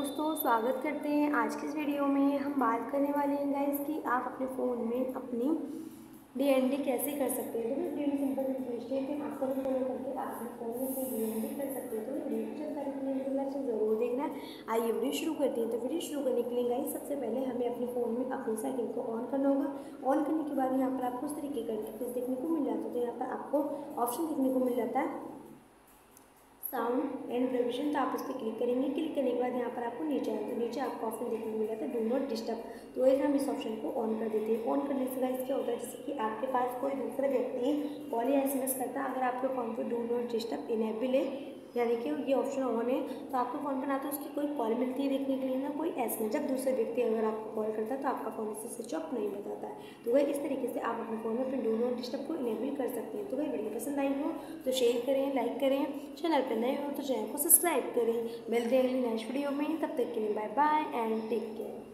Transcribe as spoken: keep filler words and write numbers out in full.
दोस्तों, स्वागत करते हैं आज की इस वीडियो में। हम बात करने वाले हैं गाइस कि आप अपने फ़ोन में अपनी डी एन डी कैसे कर सकते हैं। तो इस वीडियो में सिंपल रिक्वेस्ट है कि आपको भी फॉलो करके आप अपने फ़ोन में अपनी डी एन डी कर सकते हैं। तो वीडियो की जानकारी के लिए वीडियो लाइक ज़रूर देखना। आइए वीडियो शुरू करते हैं। तो वीडियो शुरू करने के लिए गाइस सबसे पहले हमें अपने फ़ोन में अपनी सेटिंग को ऑन करना होगा। ऑन करने के बाद यहाँ पर आपको इस तरीके का इंटरफेस देखने को मिल जाता है। तो यहाँ पर आपको ऑप्शन देखने को मिल जाता है साउंड एंड प्रोविजन। तो आप इस पर क्लिक करेंगे। क्लिक करने के बाद यहाँ पर आपको नीचे आए तो नीचे आपको ऑप्शन देखने को मिल जाता है डू नॉट डिस्टर्ब। तो एक हम इस ऑप्शन को ऑन कर देते हैं। ऑन करने से गाइस क्या होता है, जैसे कि आपके पास कोई दूसरा व्यक्ति कॉल या एस एम एस करता है, अगर आपके फ़ोन पर डू नॉट डिस्टर्ब इनेबल है यानी कि ये ऑप्शन ऑन है, तो आपको फ़ोन पर ना तो उसकी कोई कॉल मिलती है देखने के लिए, ना कोई एस एम एस। जब दूसरे व्यक्ति अगर आपको कॉल करता है तो आपका फ़ोन इससे स्विच ऑफ नहीं बताता है। तो वह इस तरीके से आप अपने फ़ोन में अपने डू नॉट डिस्टर्ब को इनेबल कर सकते हैं। तो वह वीडियो पसंद आई हो तो शेयर करें, लाइक करें, चैनल पर नए हो तो चैनल को सब्सक्राइब करें। मिलते हैं अगली नेक्स्ट वीडियो में, तब तक के लिए bye bye and take care.